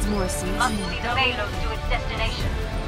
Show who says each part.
Speaker 1: more seeds.
Speaker 2: Must see the payload to its destination.